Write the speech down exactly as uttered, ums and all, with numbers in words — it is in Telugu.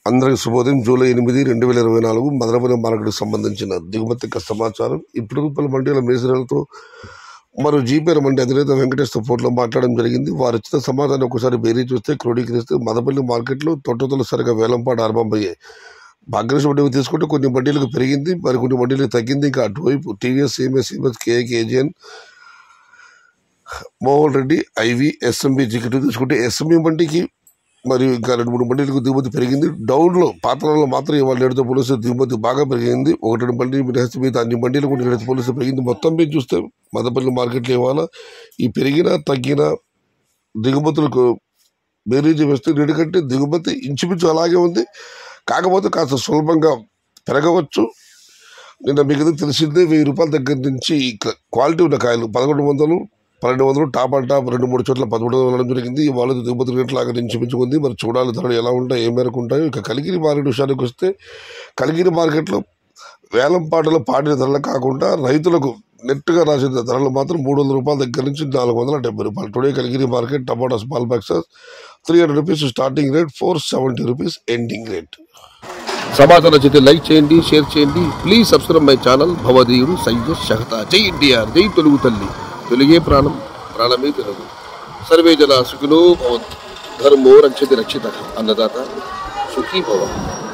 అందరికి శుభోదయం. జూలై ఎనిమిది రెండు వేల ఇరవై నాలుగు మదనపల్లి మార్కెట్కి సంబంధించిన దిగుమతి సమాచారం. ఇప్పుడు రూపాయల మండీల మేజర్లతో మరో జీపీఆర్ మండి అధినేత వెంకటేశ్వర ఫోన్లో మాట్లాడడం జరిగింది. వారు ఇచ్చిన సమాధానం ఒకసారి బేరీ చూస్తే క్రోడీకరిస్తే మదనపల్లి మార్కెట్లో తొట్టతొలిసారిగా వేలంపాట ఆరంభమయ్యాయి. భాగ్యలక్ష్మి మండీకి తీసుకుంటే కొన్ని మండీలకు పెరిగింది, మరి కొన్ని మండీలకు తగ్గింది. ఇంకా అటువైపు TVS, CMS, CMS, KA, KGN, Mohan Reddy, IV, SMB జికెట్ తీసుకుంటే ఎస్ఎంబి మండీకి మరియు ఇంకా రెండు మూడు మండీలకు దిగుమతి పెరిగింది. డౌన్లో పాత్రలో మాత్రం ఇవాళ నేడుతో పోలీసు దిగుమతి బాగా పెరిగింది. ఒకటి రెండు మండీ మినహాయిస్తే మిగతా అన్ని మండీలకు నేడుతో పోలీసు పెరిగింది. మొత్తం మీద చూస్తే మదనపల్లి మార్కెట్లో ఇవాళ ఈ పెరిగిన తగ్గిన దిగుమతులకు బేరీజు వేస్తే ఎందుకంటే దిగుమతి ఇంచుమించు అలాగే ఉంది. కాకపోతే కాస్త సులభంగా పెరగవచ్చు. నిన్న మీకు తెలిసిందే, వెయ్యి రూపాయల దగ్గర నుంచి క్వాలిటీ ఉన్న కాయలు పదకొండు వందలు పన్నెండు వందలు టాప్ అండ్ టాప్ రెండు మూడు చోట్ల పదమూడు వందలు వెళ్ళడం జరిగింది. ఇవాళ దిగుమతి రేట్లాగా ఇంచుమించుకుంది. మరి చూడాలి ధరలు ఎలా ఉంటాయి, ఏ మేరకు ఉంటాయో. ఇక కలిగిరి మార్కెట్ విషయానికి వస్తే కలిగిరి మార్కెట్లో వేలంపాటలో పాడిన ధరలు కాకుండా రైతులకు నెట్గా రాసిన ధరలు మాత్రం మూడు వందల రూపాయల దగ్గర నుంచి నాలుగు వందల డెబ్బై రూపాయలు. Today Kaligiri market tomato small boxes three hundred rupees starting rate, four seventy rupees ending rate. సమాచారం నచ్చితే లైక్ చేయండి, షేర్ చేయండి. Please subscribe my channel. భవదీయుడు సయ్యద్ షహతా. జై ఎన్టీఆర్, జై తెలుగు తల్లి. తెలుగే ప్రాణం, ప్రాణమే తెలుగు. సర్వే జన సుఖినో భవంతు. ధర్మో రక్షతి రక్షితః. అన్నదాత సుఖీ భవ.